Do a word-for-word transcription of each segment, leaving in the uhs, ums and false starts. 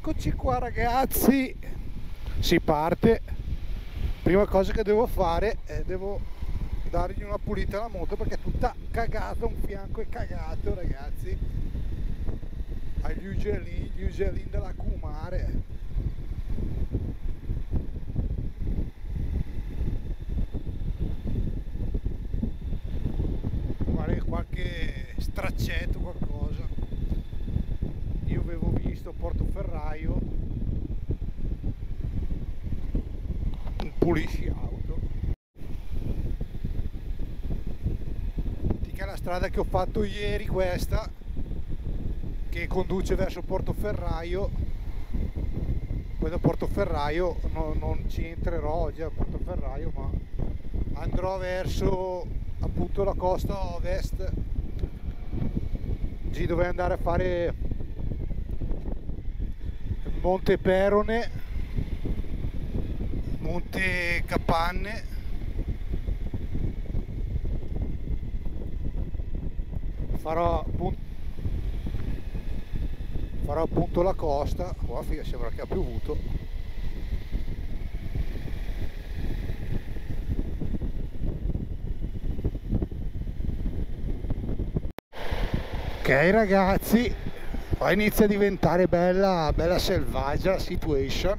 Eccoci qua ragazzi, si parte. Prima cosa che devo fare è devo dargli una pulita alla moto perché è tutta cagata, un fianco è cagato ragazzi, agli ugelini, gli ugelini della Kumare. Guarda, qualche straccetto, qualcosa. Io avevo visto Portoferraio un pulisci auto, che è la strada che ho fatto ieri, questa che conduce verso Portoferraio. Poi da Portoferraio no, non ci entrerò oggi a Portoferraio, ma andrò verso appunto la costa ovest, G, dove andare a fare Monte Perone, Monte Capanne, farò appunto, farò appunto la costa. Qua figa, sembra che ha piovuto. Ok ragazzi, qua inizia a diventare bella, bella selvaggia la situation.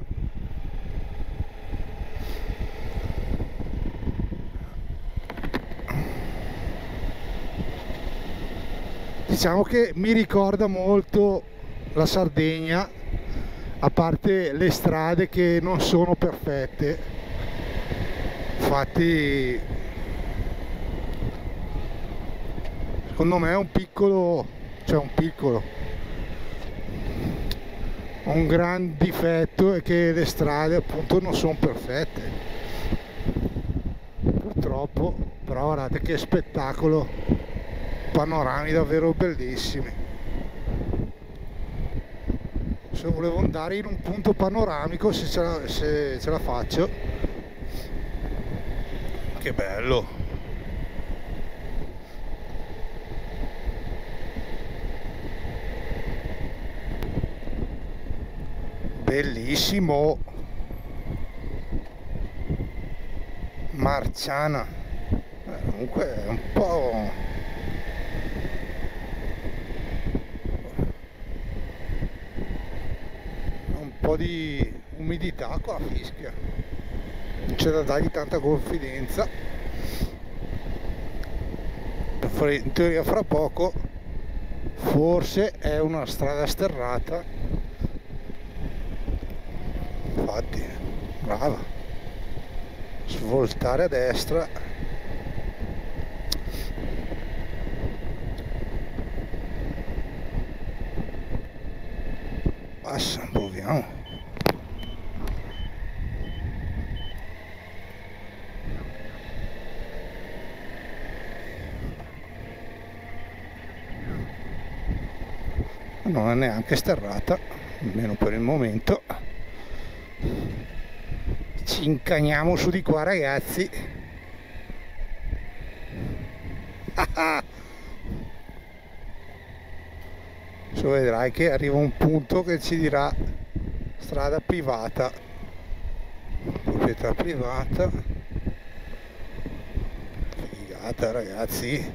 Diciamo che mi ricorda molto la Sardegna, a parte le strade che non sono perfette. Infatti secondo me è un piccolo, cioè un piccolo, un gran difetto è che le strade appunto non sono perfette, purtroppo. Però guardate che spettacolo, panorami davvero bellissimi. Se volevo andare in un punto panoramico, se ce la, se ce la faccio, che bello. Bellissimo. Marciana. Eh, comunque è un po' un po' di umidità qua a Fischia, non c'è da dargli tanta confidenza. In teoria fra poco forse è una strada sterrata, infatti brava, svoltare a destra. Passa, proviamo. Non è neanche sterrata, almeno per il momento. Ci incaniamo su di qua ragazzi. Adesso vedrai che arriva un punto che ci dirà strada privata, proprietà privata. Figata ragazzi,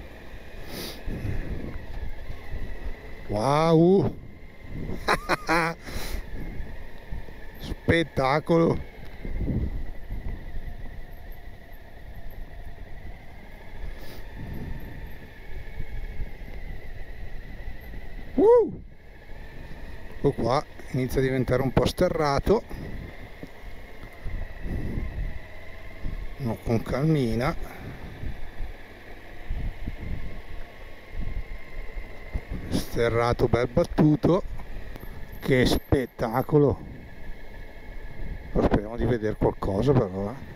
wow. Spettacolo. Uh! Ecco qua, inizia a diventare un po' sterrato, no, con calmina. Sterrato bel battuto. Che spettacolo. Però speriamo di vedere qualcosa però, eh.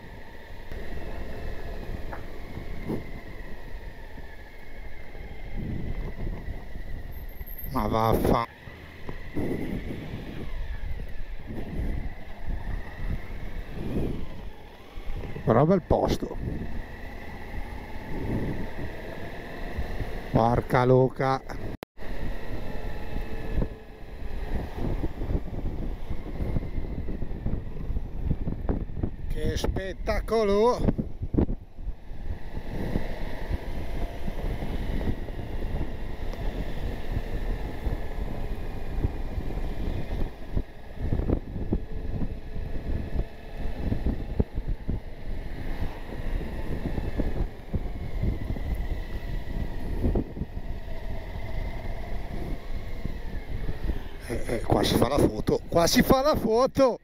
Ma vaffa. Però bel posto. Porca loca. che spettacolo! Eh, eh, qua si fa la foto, qua si fa la foto!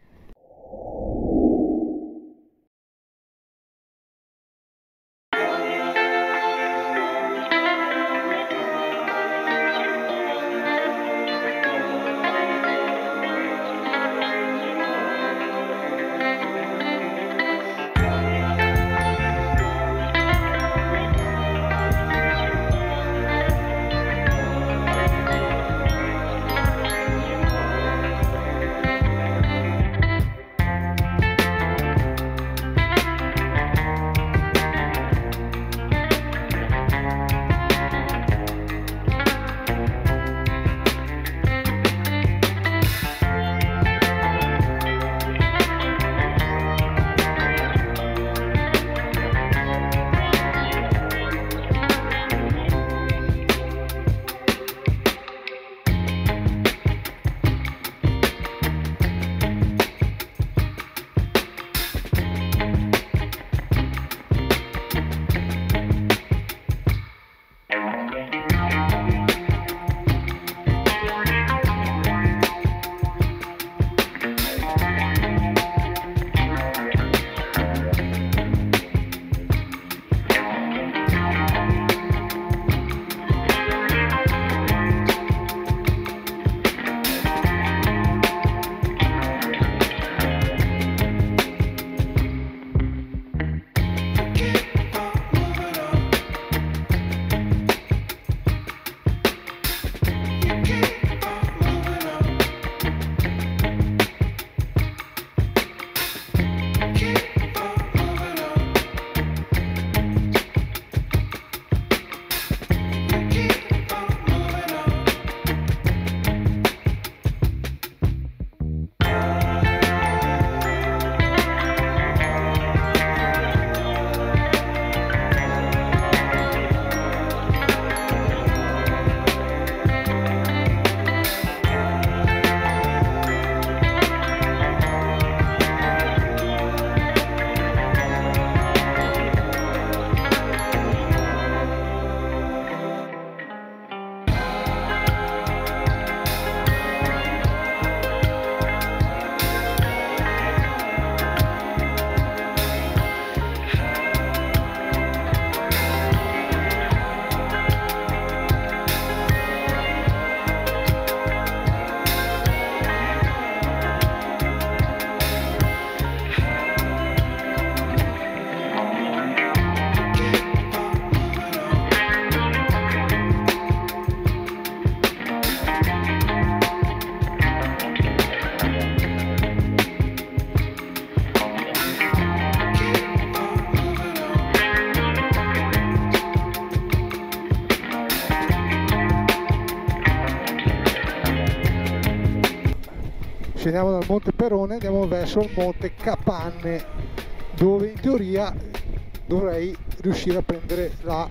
Scendiamo dal Monte Perone, andiamo verso il Monte Capanne, dove in teoria dovrei riuscire a prendere la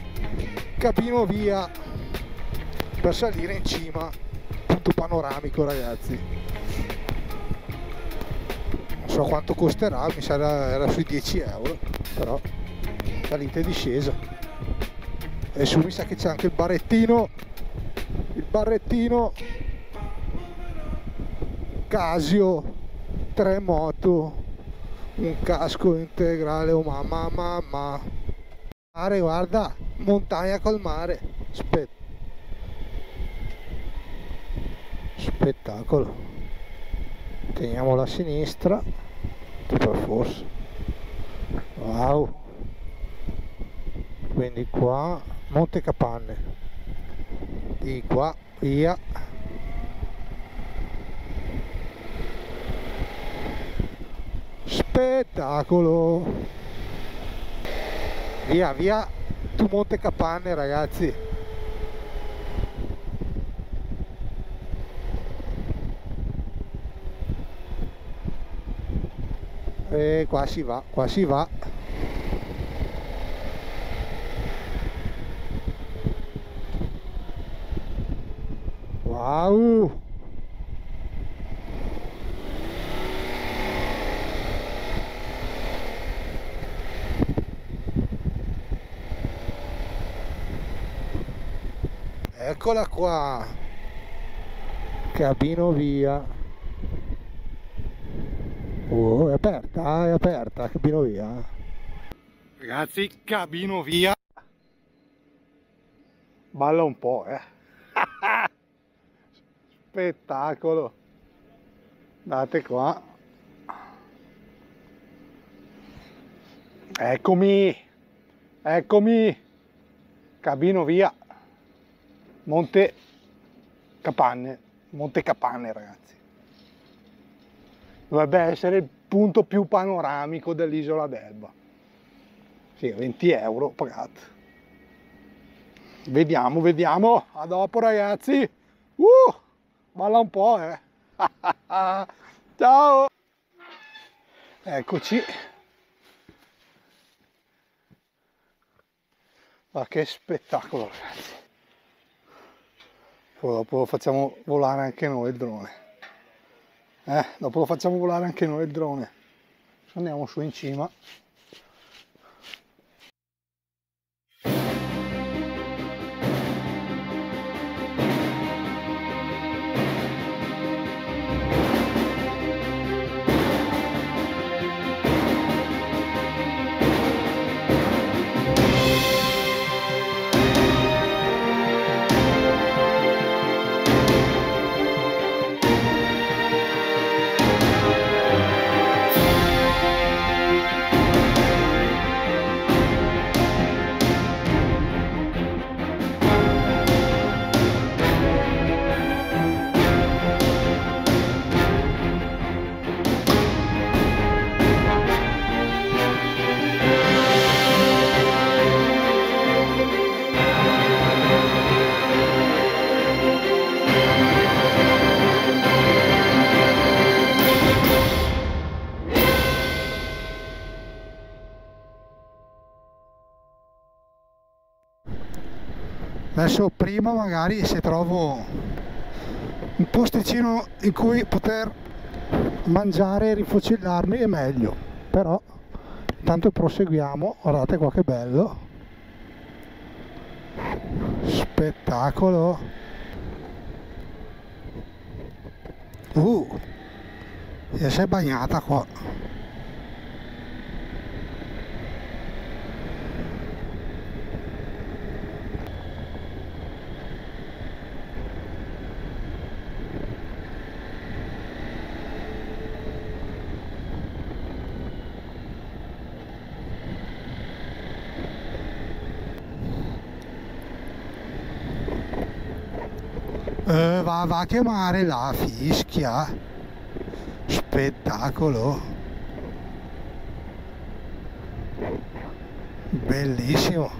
cabinovia per salire in cima, punto panoramico, ragazzi. Non so quanto costerà, mi sa era, era sui dieci euro, però salita e discesa. E su mi sa che c'è anche il barrettino, il barrettino Casio, tre moto, un casco integrale, oh mamma mamma. Mare, guarda, montagna col mare, Spett spettacolo. Teniamo la sinistra, per forza. Wow. Quindi qua Monte Capanne, di qua via. Spettacolo, via via tu Monte Capanne, ragazzi. E qua si va, qua si va. Wow! Eccola qua, cabino via. Oh, è aperta, è aperta, cabino via. Ragazzi, cabino via. Balla un po', eh. Spettacolo. Date qua. Eccomi, eccomi. Cabino via. Monte Capanne, Monte Capanne, ragazzi. Dovrebbe essere il punto più panoramico dell'isola d'Elba. Sì, venti euro pagato. Vediamo, vediamo. A dopo, ragazzi. Uh, balla un po', eh. Ciao. Eccoci. Ma che spettacolo, ragazzi. Poi dopo lo facciamo volare anche noi il drone. Eh, dopo lo facciamo volare anche noi il drone. Andiamo su in cima. Adesso prima magari se trovo un posticino in cui poter mangiare e rifocillarmi è meglio, però intanto proseguiamo. Guardate qua che bello, spettacolo. Uh, e si è bagnata qua. Uh, va, va a chiamare la fischia. Spettacolo, bellissimo.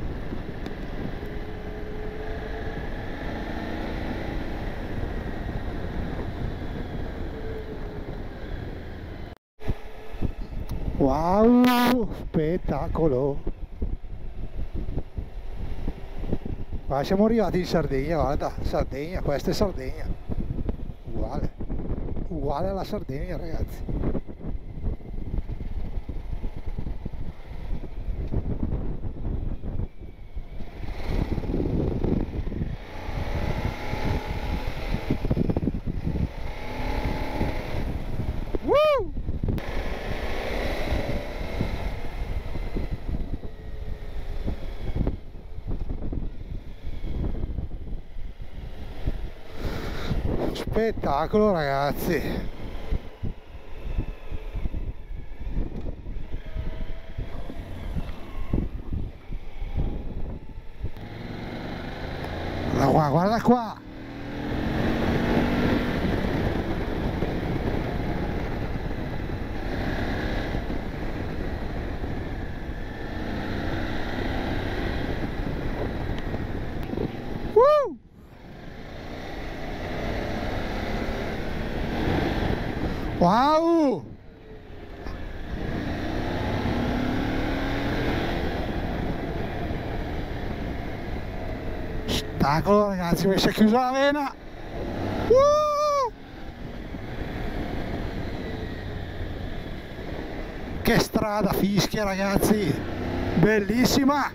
Wow, spettacolo. Ma siamo arrivati in Sardegna, guarda, Sardegna, questa è Sardegna, uguale, uguale alla Sardegna, ragazzi. Woo! Spettacolo, ragazzi. Guarda qua, guarda qua. Woo! Wow! Spettacolo ragazzi, mi si è chiusa la vena. Uh! Che strada fischia ragazzi, bellissima.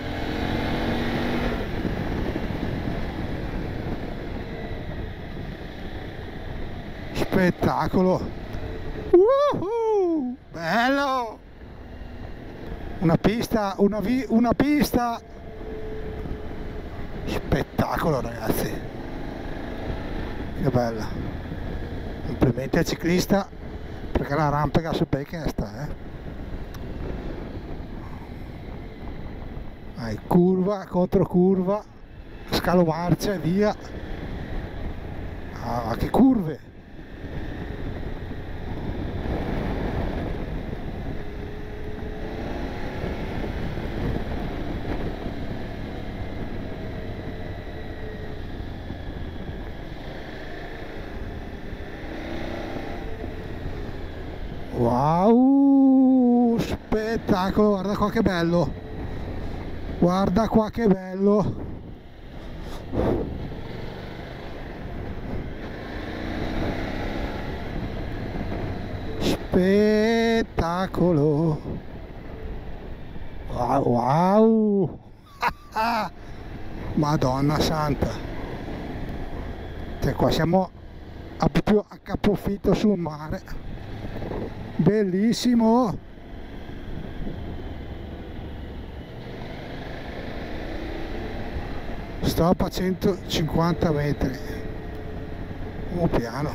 Spettacolo. Uh-huh! Bello. Una pista, una, vi una pista. Spettacolo ragazzi, che bella. Complimenti al ciclista perché la rampa su questa, eh. Vai, curva contro curva, scalo marcia e via. Ah, che curve. Wow, spettacolo, guarda qua che bello, guarda qua che bello. Spettacolo. Wow, wow. Madonna santa, cioè qua siamo a proprio a capofitto sul mare. Bellissimo. Stop a centocinquanta metri, un piano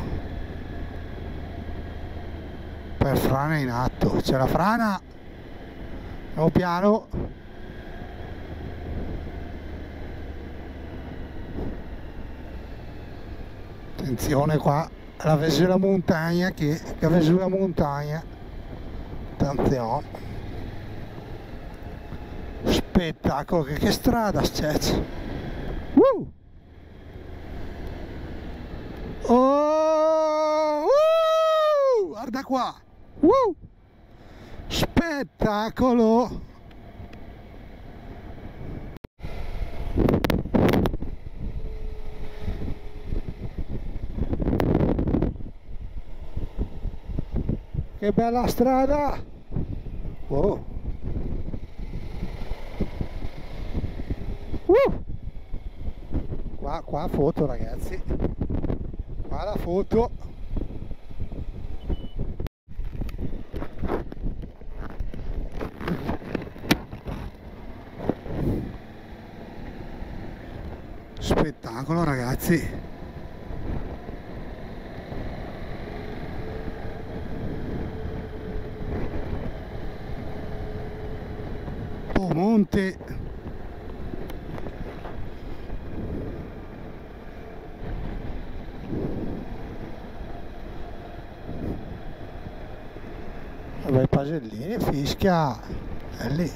per frana in atto, c'è la frana, un piano. Attenzione qua, la vesula montagna che, che vesula montagna, attenzione. Spettacolo, che, che strada c'è. Uh! Oh! Uh! Guarda qua, uh! Spettacolo. Che bella strada! Wow! Uh! Qua, qua foto ragazzi, qua la foto. Spettacolo ragazzi. Monte, vabbè, Pasellini, fischia, è lì.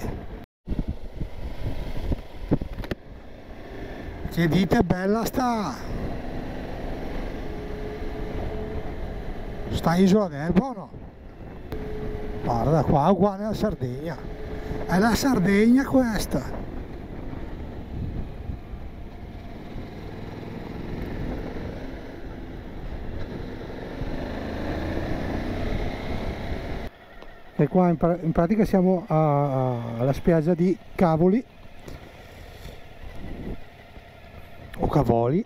Che dite bella sta sta isola d'Elba o no? Guarda qua, uguale alla Sardegna. È la Sardegna questa. E qua in, pra in pratica siamo a, a, alla spiaggia di Cavoli o Cavoli,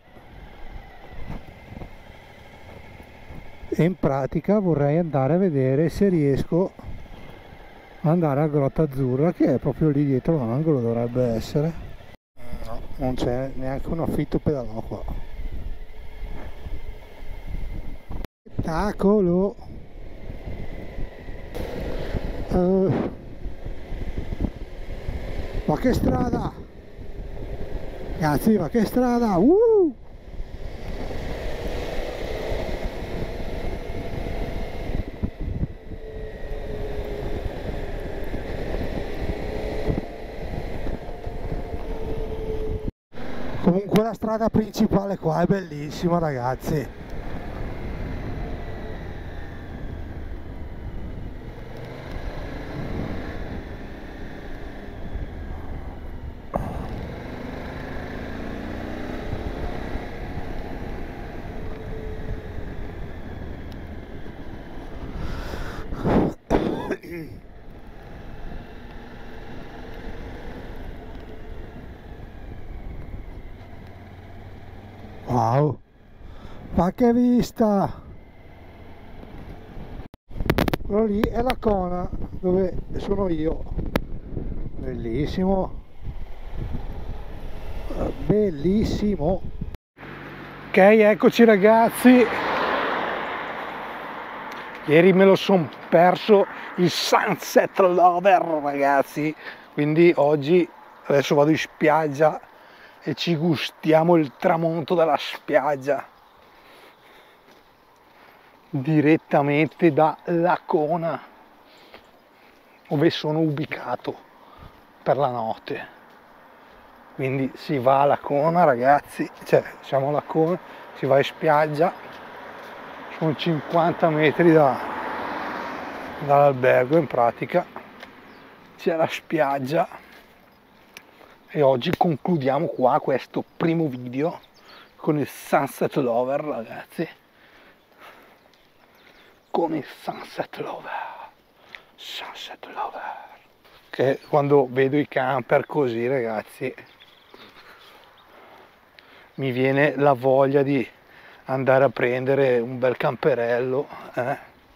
e in pratica vorrei andare a vedere se riesco andare a Grotta Azzurra, che è proprio lì dietro l'angolo, dovrebbe essere. No, non c'è neanche un affitto pedalò qua. Spettacolo. Uh, ma che strada ragazzi, ma che strada. uh! Comunque la strada principale qua è bellissima ragazzi. Wow, ma che vista! Quello lì è la Kona dove sono io. Bellissimo, bellissimo. Ok, eccoci ragazzi. Ieri me lo son perso il Sunset Lover, ragazzi, quindi oggi adesso vado in spiaggia e ci gustiamo il tramonto dalla spiaggia direttamente da Lacona, dove sono ubicato per la notte. Quindi si va a Lacona, ragazzi, cioè siamo a Lacona, si va in spiaggia, sono cinquanta metri da, dall'albergo, in pratica c'è la spiaggia. E oggi concludiamo qua questo primo video con il Sunset Lover, ragazzi, con il Sunset Lover, Sunset Lover, che quando vedo i camper così, ragazzi, mi viene la voglia di andare a prendere un bel camperello, eh?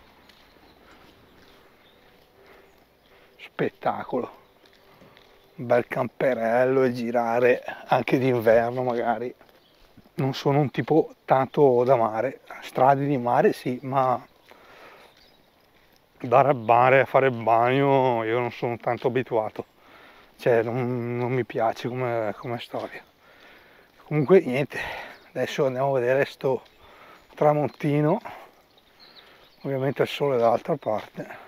Spettacolo, un bel camperello e girare anche d'inverno magari. Non sono un tipo tanto da mare, strade di mare sì, ma andare al mare a fare il bagno io non sono tanto abituato, cioè non, non mi piace come, come storia. Comunque niente, adesso andiamo a vedere sto tramontino, ovviamente il sole dall'altra parte.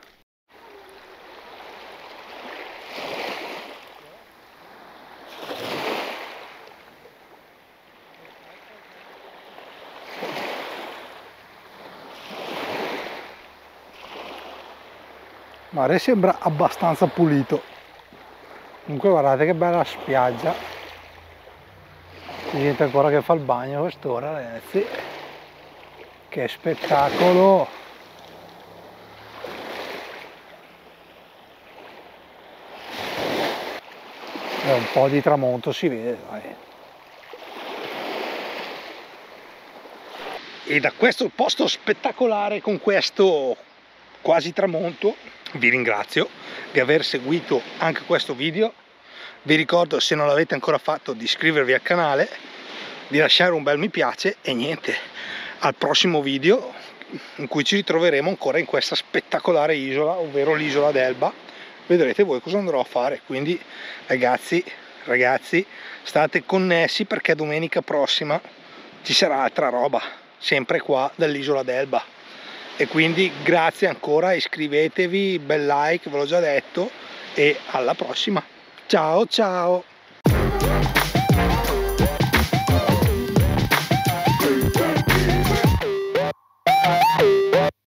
Il mare sembra abbastanza pulito. Comunque guardate che bella spiaggia, c'è gente ancora che fa il bagno a quest'ora, ragazzi, che spettacolo. E un po' di tramonto si vede, dai. E da questo posto spettacolare con questo quasi tramonto vi ringrazio di aver seguito anche questo video. Vi ricordo, se non l'avete ancora fatto, di iscrivervi al canale, di lasciare un bel mi piace e niente, al prossimo video in cui ci ritroveremo ancora in questa spettacolare isola, ovvero l'isola d'Elba. Vedrete voi cosa andrò a fare. Quindi ragazzi, ragazzi, state connessi perché domenica prossima ci sarà altra roba, sempre qua dall'isola d'Elba. E quindi grazie ancora, iscrivetevi, bel like, ve l'ho già detto, e alla prossima. Ciao ciao!